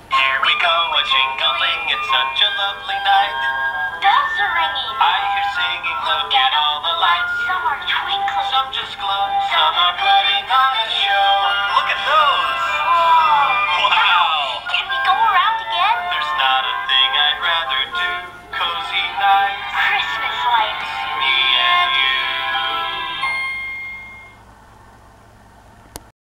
Here we go, a jingling, it's such a lovely night. Bells are ringing. I hear singing, look at all the lights. Some are twinkling. Some just glow, some are putting on a show.